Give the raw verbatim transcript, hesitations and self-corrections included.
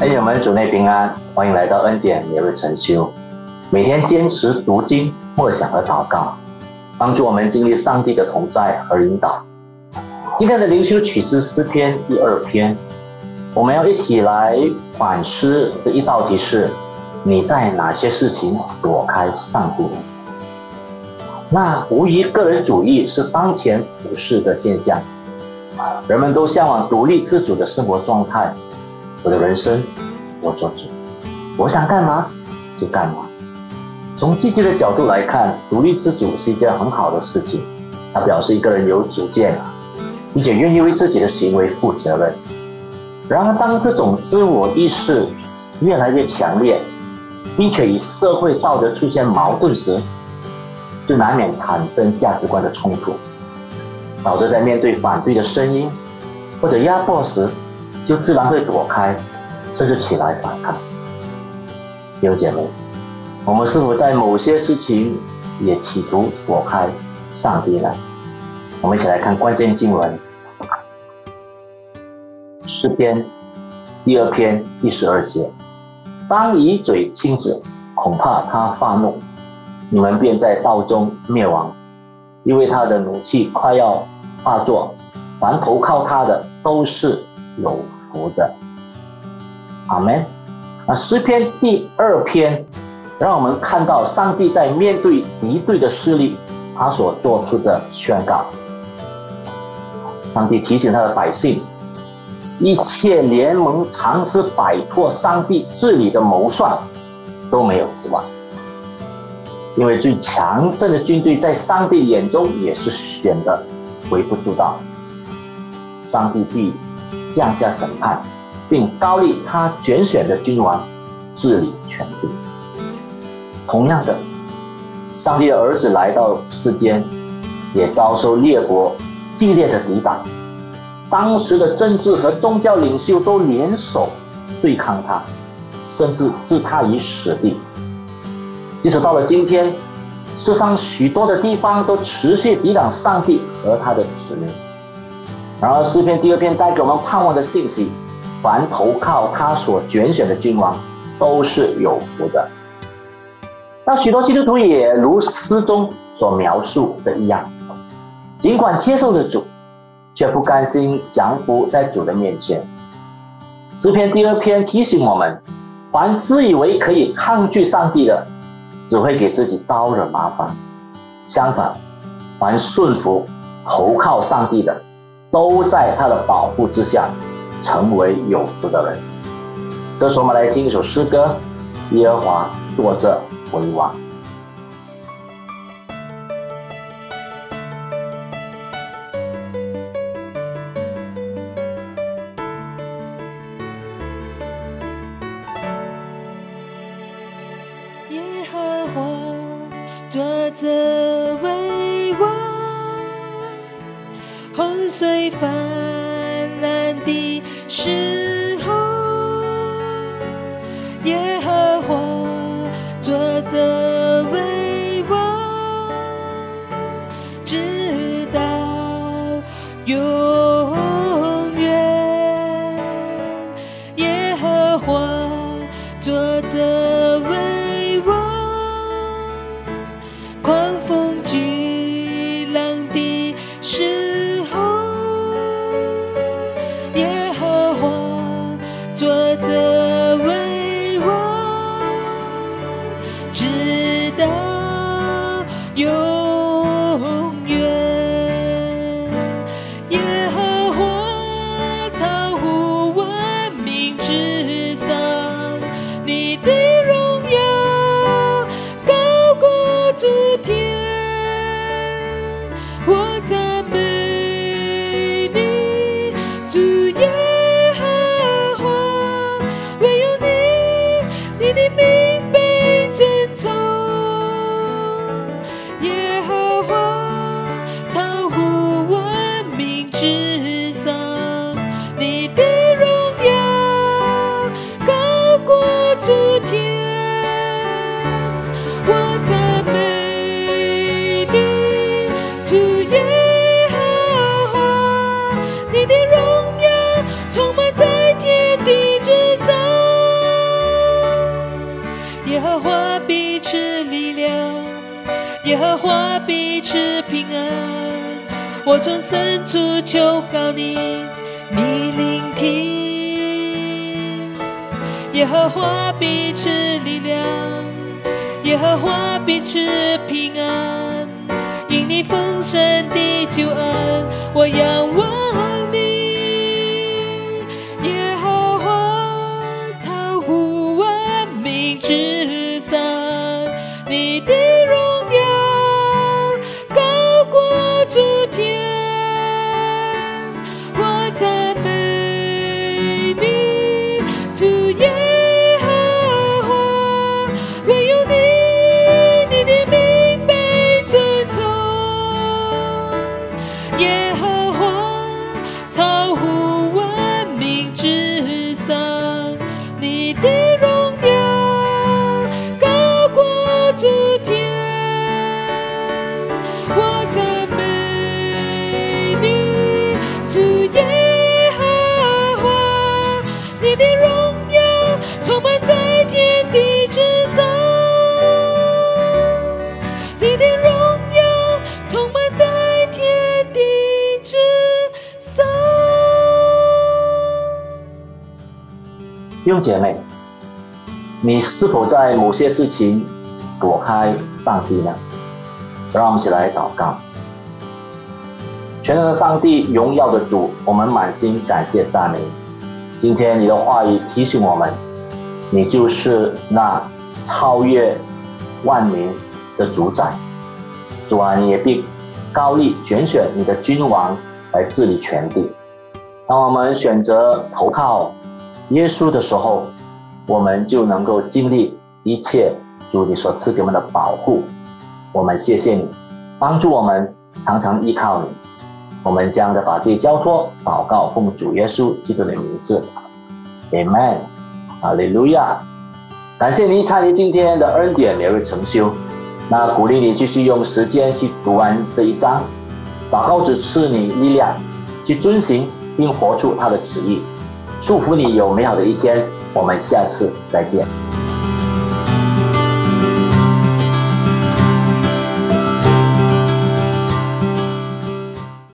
弟兄们，主内平安，欢迎来到恩典每日晨修。每天坚持读经、默想和祷告，帮助我们经历上帝的同在和引导。今天的灵修曲是诗篇第二篇，我们要一起来反思的一道题是：你在哪些事情躲开上帝？那无疑，个人主义是当前普世的现象，人们都向往独立自主的生活状态。我的人生我做主，我想干嘛就干嘛。从积极的角度来看，独立自主是一件很好的事情，它表示一个人有主见，并且愿意为自己的行为负责任。然而，当这种自我意识越来越强烈，并且与社会道德出现矛盾时，就难免产生价值观的冲突，导致在面对反对的声音或者压迫时，就自然会躲开，甚至起来反抗。弟兄姐妹，我们是否在某些事情也企图躲开上帝呢？我们一起来看关键经文，诗篇第二篇第十二节：当以嘴亲子，恐怕他发怒，你们便在道中灭亡，因为他的怒气快要发作，凡投靠他的都是有福的。阿们。那诗篇第二篇让我们看到上帝在面对敌对的势力，他所做出的宣告。上帝提醒他的百姓，一切联盟尝试摆脱上帝治理的谋算都没有指望，因为最强盛的军队在上帝眼中也是显得微不足道。上帝必降下审判，并高立他拣选的君王治理全地。同样的，上帝的儿子来到世间，也遭受列国激烈的抵挡，当时的政治和宗教领袖都联手对抗他，甚至置他于死地。即使到了今天，世上许多的地方都持续抵挡上帝和他的子民。然而诗篇第二篇带给我们盼望的信息：凡投靠他所拣选的君王都是有福的。那许多基督徒也如诗中所描述的一样，尽管接受了主，却不甘心降服在主的面前。诗篇第二篇提醒我们，凡自以为可以抗拒上帝的，只会给自己招惹麻烦。相反，凡顺服投靠上帝的，都在他的保护之下，成为有福的人。这时我们来听一首诗歌：耶和华坐着为王。 耶和华坐着为王，洪水泛滥的时候，耶和华坐着为王，直到永远。耶和华坐着为王，狂风巨浪的时候，耶和华坐着为王，直到永远。耶和华超乎万民之上，你的荣耀高过诸天。我赞美你，主耶和华，唯有你，你的名被尊崇。耶耶和华必赐平安。我从深处求告你，你聆听。耶和华必赐力量，耶和华必赐平安。因你丰盛的救恩，我仰望你。耶和华超乎万民之上，你的荣耀高过诸天。我赞美你，主耶和华，唯有你，你的名被尊崇。耶和华超乎万民之上，你的荣耀高过诸天。我赞美你，主耶和华，你的荣耀充满在天地之上，你的荣耀充满在天地之上。 弟兄姐妹，你是否在某些事情躲开上帝呢？让我们一起来祷告。全能的上帝，荣耀的主，我们满心感谢赞美。今天你的话语提醒我们，你就是那超越万民的主宰。主啊，你也必高力拣选你的君王来治理全地。当我们选择投靠耶稣的时候，我们就能够经历一切主你所赐给我们的保护。我们谢谢你，帮助我们常常依靠你。我们将的把自己交托祷告，奉主耶稣基督的名字 Amen。 哈利路亚。感谢你参与今天的恩典每日晨修，那鼓励你继续用时间去读完这一章，祷告只赐你力量去遵行并活出他的旨意。祝福你有美好的一天，我们下次再见。